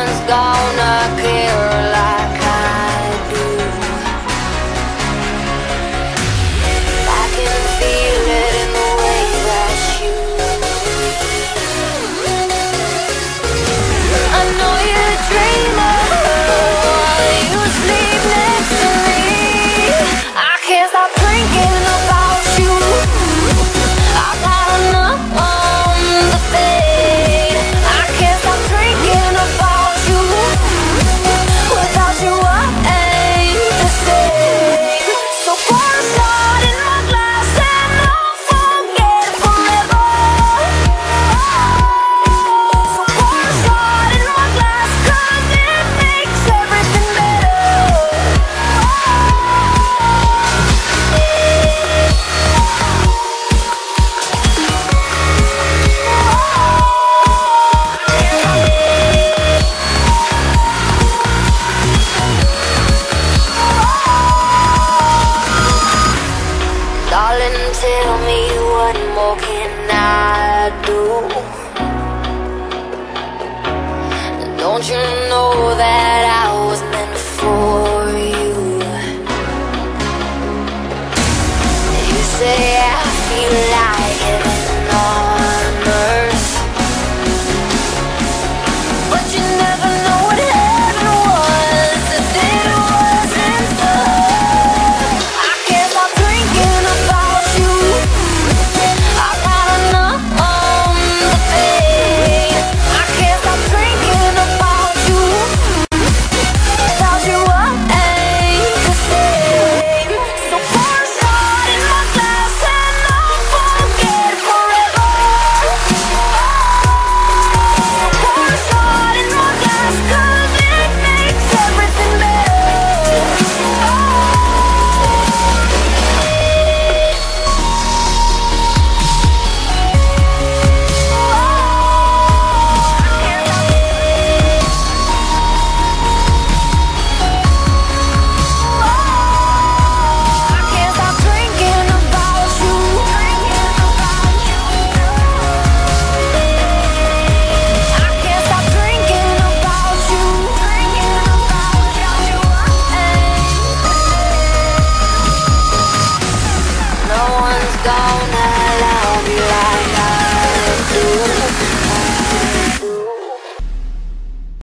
nothing's gonna care like I do. I can feel it in the way that you breathe. I know you dream of her, you sleep next to me. I can't stop thinking about you. I gotta numb the pain. I can't stop thinking about you. Without you I ain't the same. So pour a shot in my glass and I'll forget forever. So pour a shot in my glass, 'cause it makes everything better. Darling, tell me what more can I do? Don't you